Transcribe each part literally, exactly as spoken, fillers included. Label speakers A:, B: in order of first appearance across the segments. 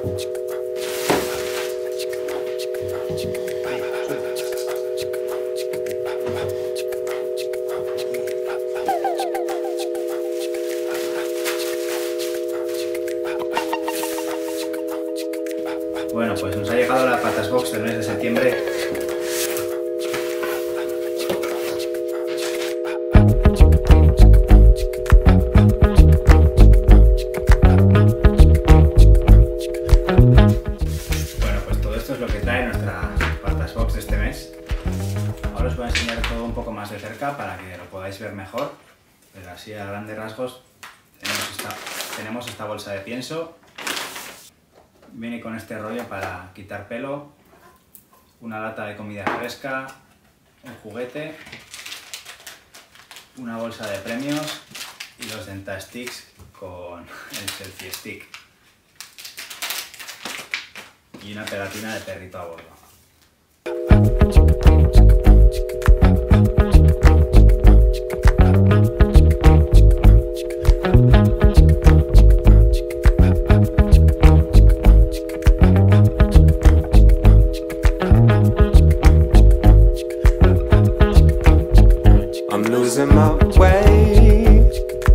A: Bueno, pues nos ha llegado la Patas Box del mes de septiembre. Bueno, pues todo esto es lo que trae nuestra Patas Box de este mes. Ahora os voy a enseñar todo un poco más de cerca para que lo podáis ver mejor. Pero así a grandes rasgos tenemos esta, tenemos esta bolsa de pienso. Viene con este rollo para quitar pelo, una lata de comida fresca, un juguete, una bolsa de premios y los Dentasticks con el Selfie Stick y una pegatina de perrito a bordo.
B: Losing my way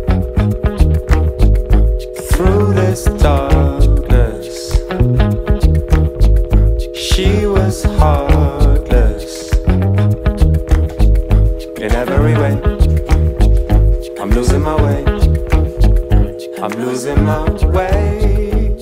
B: through this darkness. She was heartless in every way. I'm losing my way. I'm losing my way.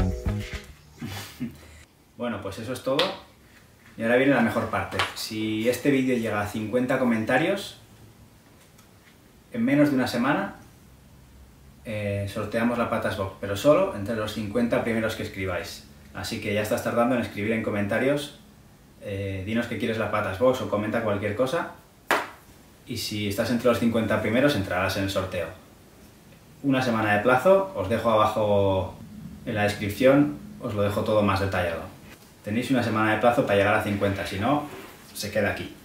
A: Bueno, pues eso es todo. Y ahora viene la mejor parte. Si este vídeo llega a cincuenta comentarios, en menos de una semana eh, sorteamos la Patas Box, pero solo entre los cincuenta primeros que escribáis. Así que ya estás tardando en escribir en comentarios, eh, dinos que quieres la Patas Box o comenta cualquier cosa, y si estás entre los cincuenta primeros entrarás en el sorteo. Una semana de plazo, os dejo abajo en la descripción, os lo dejo todo más detallado. Tenéis una semana de plazo para llegar a cincuenta, si no, se queda aquí.